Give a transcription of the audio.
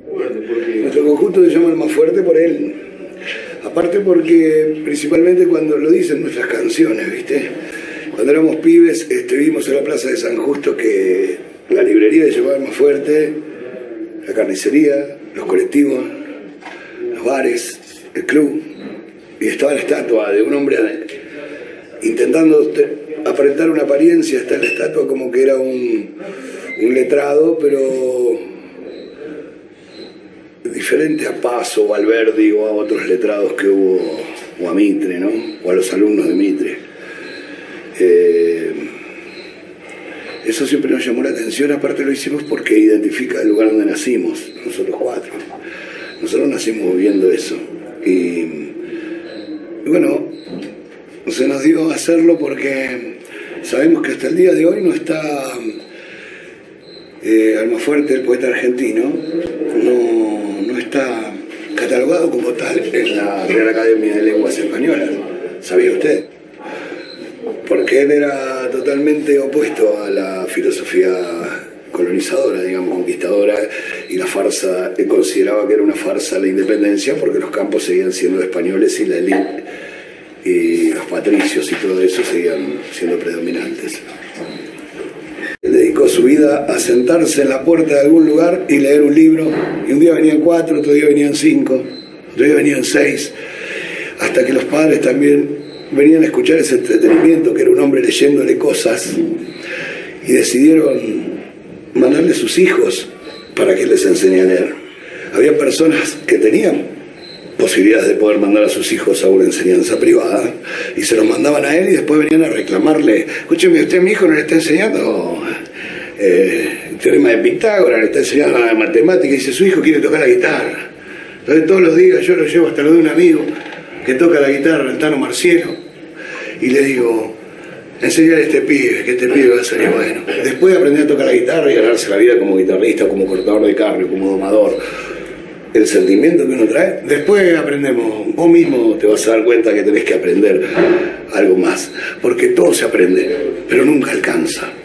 Nuestro conjunto se llama Almafuerte por él. Aparte porque, principalmente cuando lo dicen nuestras canciones, ¿viste? Cuando éramos pibes, vimos en la plaza de San Justo que la librería se llamaba Almafuerte, la carnicería, los colectivos, los bares, el club, y estaba la estatua de un hombre intentando aparentar una apariencia. Está la estatua como que era un letrado, pero diferente a Paso o a Alberdi o a otros letrados que hubo, o a Mitre, ¿no? O a los alumnos de Mitre. Eso siempre nos llamó la atención. Aparte lo hicimos porque identifica el lugar donde nacimos, nosotros cuatro. Nosotros nacimos viendo eso. Y bueno, se nos dio a hacerlo porque sabemos que hasta el día de hoy no está Almafuerte, el poeta argentino, no está catalogado como tal en la Real Academia de Lenguas Españolas. ¿Sabía usted? Porque él era totalmente opuesto a la filosofía colonizadora, digamos, conquistadora, y la farsa. Él consideraba que era una farsa la independencia porque los campos seguían siendo españoles y la élite y los patricios y todo eso seguían siendo predominantes. Él dedicó su vida a sentarse en la puerta de algún lugar y leer un libro, y un día venían 4, otro día venían 5, otro día venían 6, hasta que los padres también venían a escuchar ese entretenimiento, que era un hombre leyéndole cosas, y decidieron mandarle a sus hijos para que les enseñe a leer. Había personas que tenían posibilidades de poder mandar a sus hijos a una enseñanza privada, y se los mandaban a él y después venían a reclamarle: escúcheme, usted a mi hijo no le está enseñando el teorema de Pitágoras, le está enseñando la matemática, y dice, su hijo quiere tocar la guitarra. Entonces todos los días yo lo llevo hasta lo de un amigo que toca la guitarra, el Tano Marciano, y le digo, enseñale a este pibe, que este pibe va a salir bueno. Después de aprender a tocar la guitarra y ganarse la vida como guitarrista, como cortador de carne, como domador, el sentimiento que uno trae, después aprendemos. Vos mismo te vas a dar cuenta que tenés que aprender algo más, porque todo se aprende, pero nunca alcanza.